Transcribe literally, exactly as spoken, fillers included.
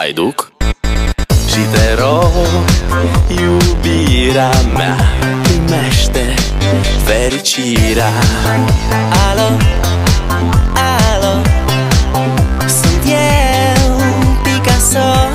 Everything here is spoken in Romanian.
haiduc. Și te rog, iubirea mea, primește fericirea. Alo, alo, sunt eu, Picasso.